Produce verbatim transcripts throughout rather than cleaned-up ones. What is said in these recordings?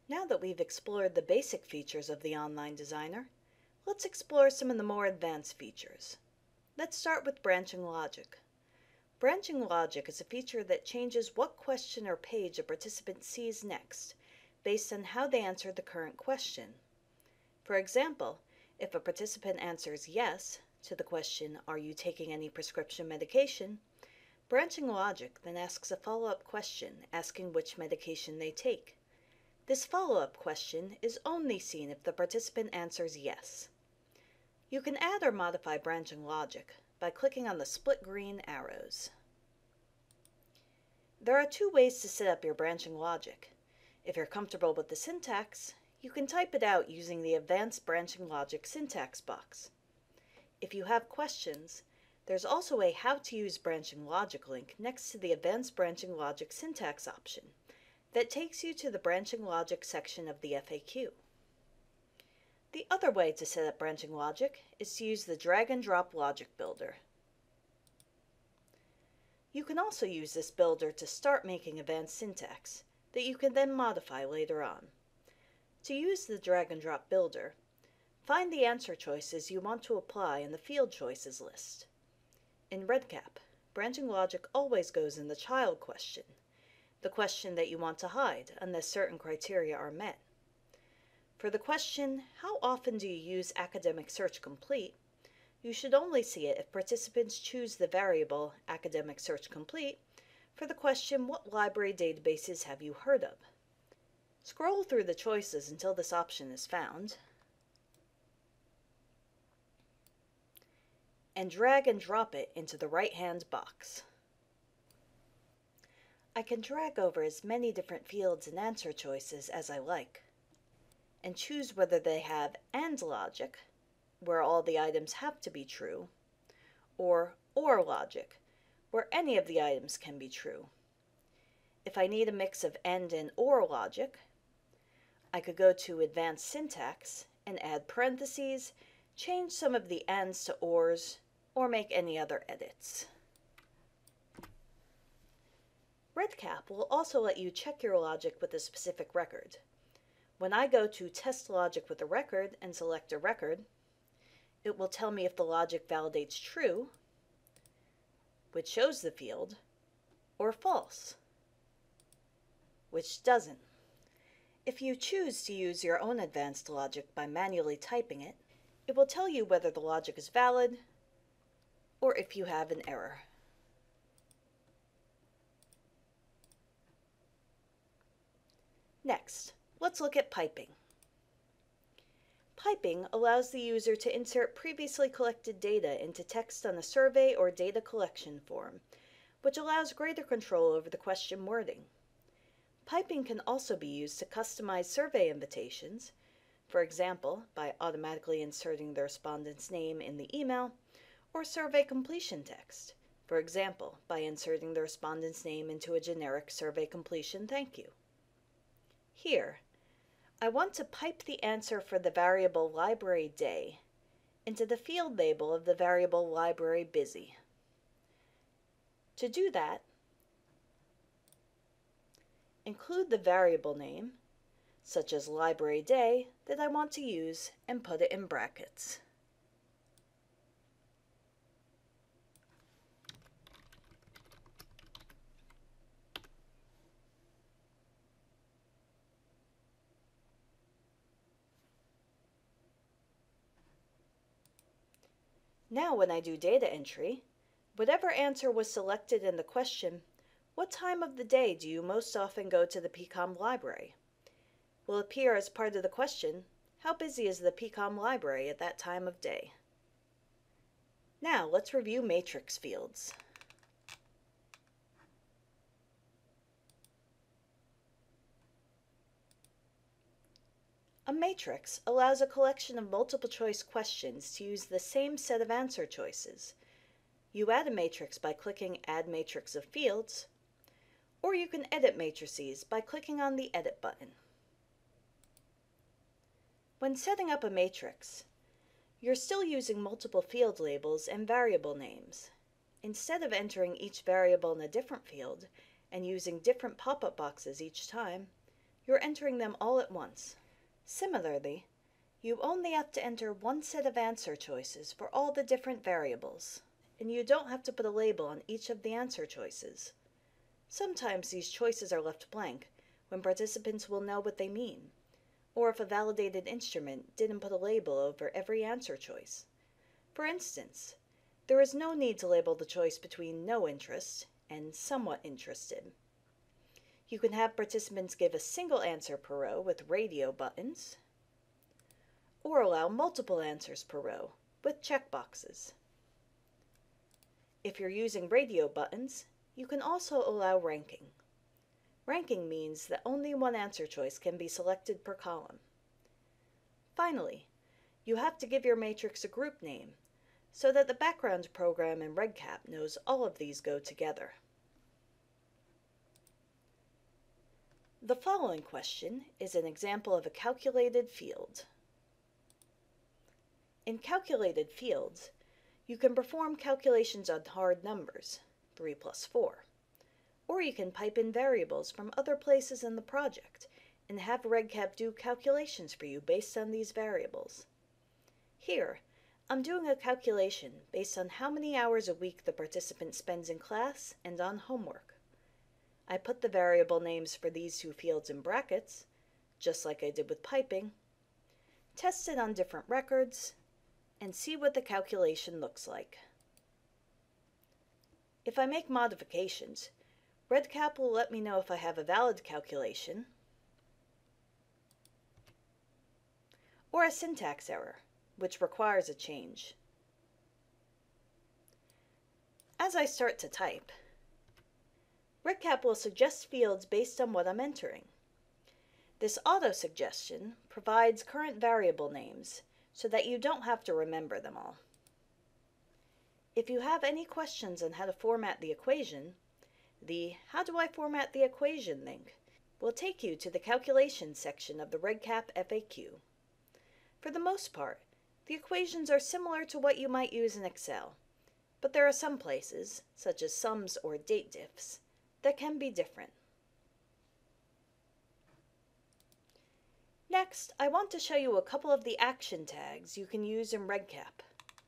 Now that we've explored the basic features of the Online Designer, let's explore some of the more advanced features. Let's start with branching logic. Branching logic is a feature that changes what question or page a participant sees next, based on how they answer the current question. For example, if a participant answers yes to the question, "Are you taking any prescription medication?" branching logic then asks a follow-up question asking which medication they take. This follow-up question is only seen if the participant answers yes. You can add or modify branching logic by clicking on the split green arrows. There are two ways to set up your branching logic. If you're comfortable with the syntax, you can type it out using the Advanced Branching Logic syntax box. If you have questions, there's also a How to Use Branching Logic link next to the Advanced Branching Logic syntax option that takes you to the branching logic section of the F A Q. The other way to set up branching logic is to use the drag and drop logic builder. You can also use this builder to start making advanced syntax that you can then modify later on. To use the drag and drop builder, find the answer choices you want to apply in the field choices list. In REDCap, branching logic always goes in the child question, the question that you want to hide unless certain criteria are met. For the question, "How often do you use Academic Search Complete?" you should only see it if participants choose the variable Academic Search Complete for the question, "What library databases have you heard of?" Scroll through the choices until this option is found, and drag and drop it into the right-hand box. I can drag over as many different fields and answer choices as I like, and choose whether they have AND logic, where all the items have to be true, or OR logic, where any of the items can be true. If I need a mix of AND and OR logic, I could go to Advanced Syntax and add parentheses, change some of the ANDs to ORs, or make any other edits. REDCap will also let you check your logic with a specific record. When I go to Test Logic with a Record and select a record, it will tell me if the logic validates true, which shows the field, or false, which doesn't. If you choose to use your own advanced logic by manually typing it, it will tell you whether the logic is valid or if you have an error. Next, let's look at piping. Piping allows the user to insert previously collected data into text on a survey or data collection form, which allows greater control over the question wording. Piping can also be used to customize survey invitations, for example, by automatically inserting the respondent's name in the email, or survey completion text, for example, by inserting the respondent's name into a generic survey completion thank you. Here, I want to pipe the answer for the variable library day into the field label of the variable library busy. To do that, include the variable name, such as library day, that I want to use and put it in brackets. Now when I do data entry, whatever answer was selected in the question, "What time of the day do you most often go to the P COM library?" will appear as part of the question, "How busy is the P COM library at that time of day?" Now let's review matrix fields. A matrix allows a collection of multiple choice questions to use the same set of answer choices. You add a matrix by clicking Add Matrix of Fields, or you can edit matrices by clicking on the Edit button. When setting up a matrix, you're still using multiple field labels and variable names. Instead of entering each variable in a different field and using different pop-up boxes each time, you're entering them all at once. Similarly, you only have to enter one set of answer choices for all the different variables, and you don't have to put a label on each of the answer choices. Sometimes these choices are left blank when participants will know what they mean, or if a validated instrument didn't put a label over every answer choice. For instance, there is no need to label the choice between no interest and somewhat interested. You can have participants give a single answer per row with radio buttons, or allow multiple answers per row with checkboxes. If you're using radio buttons, you can also allow ranking. Ranking means that only one answer choice can be selected per column. Finally, you have to give your matrix a group name so that the background program in REDCap knows all of these go together. The following question is an example of a calculated field. In calculated fields, you can perform calculations on hard numbers, three plus four, or you can pipe in variables from other places in the project and have REDCap do calculations for you based on these variables. Here, I'm doing a calculation based on how many hours a week the participant spends in class and on homework. I put the variable names for these two fields in brackets, just like I did with piping, test it on different records, and see what the calculation looks like. If I make modifications, REDCap will let me know if I have a valid calculation or a syntax error, which requires a change. As I start to type, REDCap will suggest fields based on what I'm entering. This auto-suggestion provides current variable names so that you don't have to remember them all. If you have any questions on how to format the equation, the How do I format the equation link will take you to the calculations section of the REDCap F A Q. For the most part, the equations are similar to what you might use in Excel, but there are some places, such as sums or date diffs, that can be different. Next, I want to show you a couple of the action tags you can use in REDCap.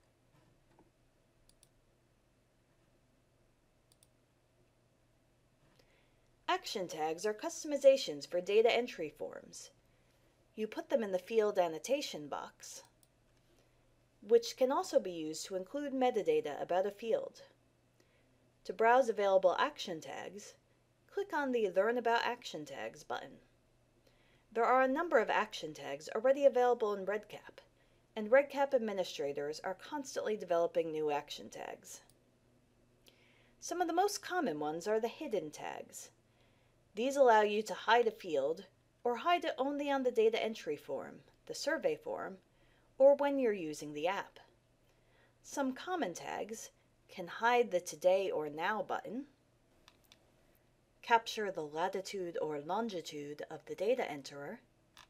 Action tags are customizations for data entry forms. You put them in the field annotation box, which can also be used to include metadata about a field. To browse available action tags, click on the Learn About Action Tags button. There are a number of action tags already available in REDCap, and REDCap administrators are constantly developing new action tags. Some of the most common ones are the hidden tags. These allow you to hide a field or hide it only on the data entry form, the survey form, or when you're using the app. Some common tags can hide the Today or Now button, capture the latitude or longitude of the data enterer,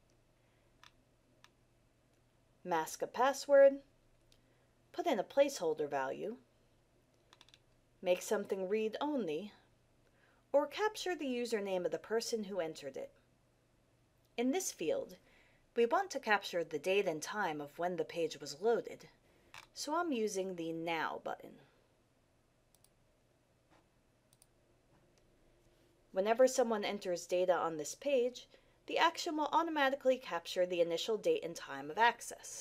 mask a password, put in a placeholder value, make something read-only, or capture the username of the person who entered it. In this field, we want to capture the date and time of when the page was loaded, so I'm using the Now button. Whenever someone enters data on this page, the action will automatically capture the initial date and time of access.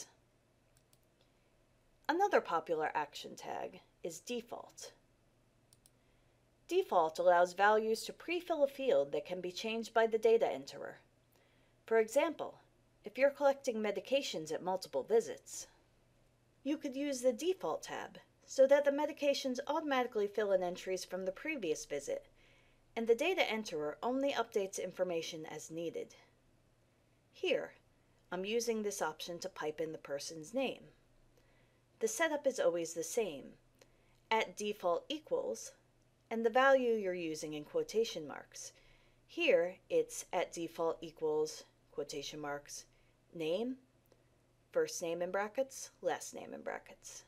Another popular action tag is Default. Default allows values to pre-fill a field that can be changed by the data enterer. For example, if you're collecting medications at multiple visits, you could use the Default tab so that the medications automatically fill in entries from the previous visit, and the data enterer only updates information as needed. Here, I'm using this option to pipe in the person's name. The setup is always the same, at default equals, and the value you're using in quotation marks. Here, it's at default equals, quotation marks, name, first name in brackets, last name in brackets.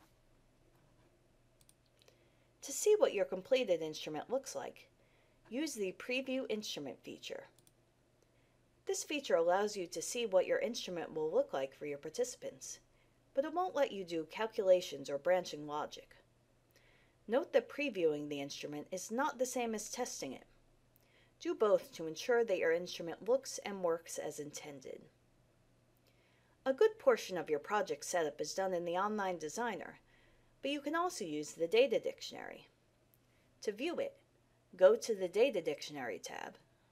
To see what your completed instrument looks like, use the Preview Instrument feature. This feature allows you to see what your instrument will look like for your participants, but it won't let you do calculations or branching logic. Note that previewing the instrument is not the same as testing it. Do both to ensure that your instrument looks and works as intended. A good portion of your project setup is done in the Online Designer, but you can also use the Data Dictionary. To view it, go to the Data Dictionary tab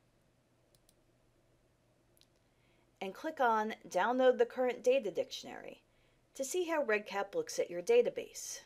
and click on Download the Current Data Dictionary to see how REDCap looks at your database.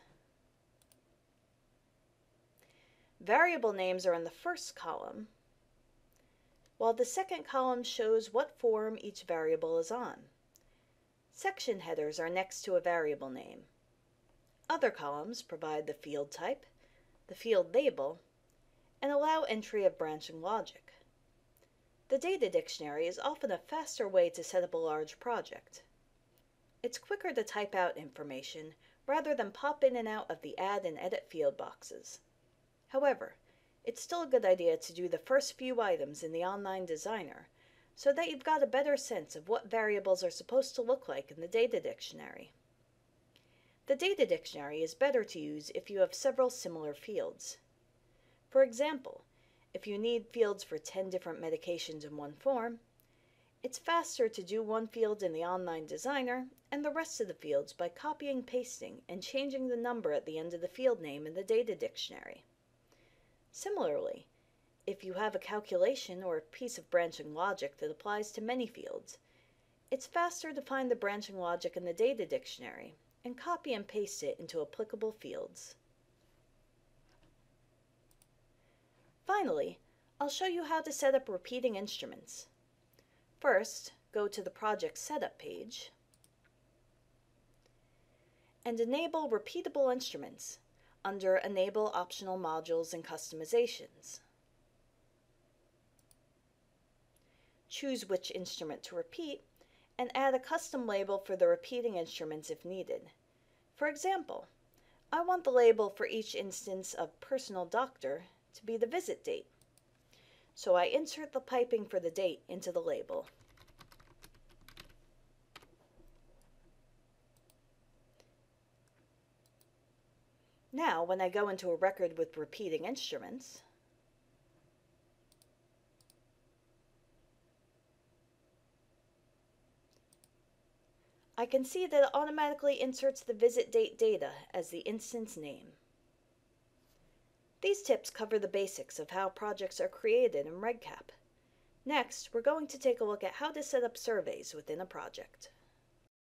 Variable names are in the first column, while the second column shows what form each variable is on. Section headers are next to a variable name. Other columns provide the field type, the field label, and allow entry of branching logic. The Data Dictionary is often a faster way to set up a large project. It's quicker to type out information rather than pop in and out of the Add and Edit field boxes. However, it's still a good idea to do the first few items in the Online Designer so that you've got a better sense of what variables are supposed to look like in the Data Dictionary. The Data Dictionary is better to use if you have several similar fields. For example, if you need fields for ten different medications in one form, it's faster to do one field in the Online Designer and the rest of the fields by copying, pasting, and changing the number at the end of the field name in the Data Dictionary. Similarly, if you have a calculation or a piece of branching logic that applies to many fields, it's faster to find the branching logic in the Data Dictionary and copy and paste it into applicable fields. Finally, I'll show you how to set up repeating instruments. First, go to the Project Setup page and enable Repeatable Instruments under Enable Optional Modules and Customizations. Choose which instrument to repeat and add a custom label for the repeating instruments if needed. For example, I want the label for each instance of Personal Doctor to be the visit date, so I insert the piping for the date into the label. Now, when I go into a record with repeating instruments, I can see that it automatically inserts the visit date data as the instance name. These tips cover the basics of how projects are created in REDCap. Next, we're going to take a look at how to set up surveys within a project.